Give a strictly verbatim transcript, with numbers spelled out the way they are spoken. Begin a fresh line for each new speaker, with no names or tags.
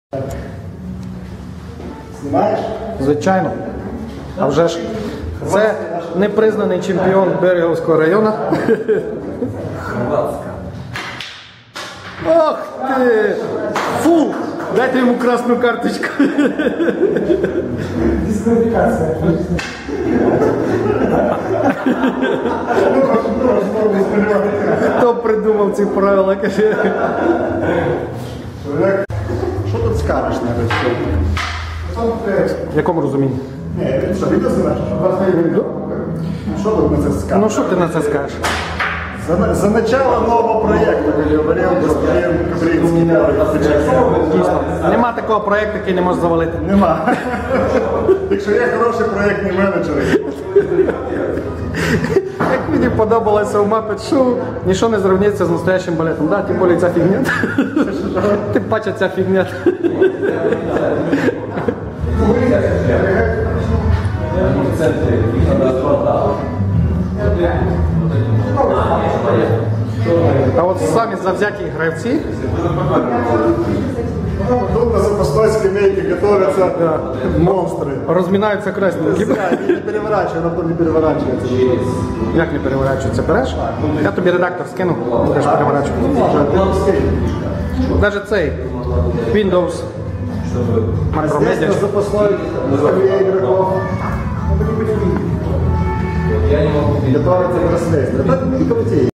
Знімаєш?
Звичайно. А вже ж це непризнаний чемпіон Береговського району.
Хорватська.
Ох ти! Фу! Дайте йому красну карточку.
Дискваліфікація.
Хто придумав ці правила?
Що тут скажеш на цьому?
В якому розумінні?
Ні, він що, відео знімаєш? Що тут на це скажеш?
Ну що ти на це скажеш?
За, за начало нового проєкту, як говорив господин Кабринський.
Дійсно. Нема такого проєкту, який не може завалити.
Нема. Якщо є хороші проєктні менеджери.
Як мені подобалося у Muppet Show, нічого не зрівняється з настоящим балетом. Да, тим більше ця фігня. Тим паче ця фігня.
В центрі кварталу.
А от самі завзяті гравці
Тут на запасной скамейке готовятся монстры.
розмінаються красненькі.
Зря, не переворачивай, на то не переворачивается.
Як не переворачується? Береш? Я тобі редактор скину, будеш переворачувати.
Може, а ти скинь.
Навіть цей Windows
А здесь на
Macromedia.
запасной скамье игроков.
Я не можу.
Готовится к расследованию.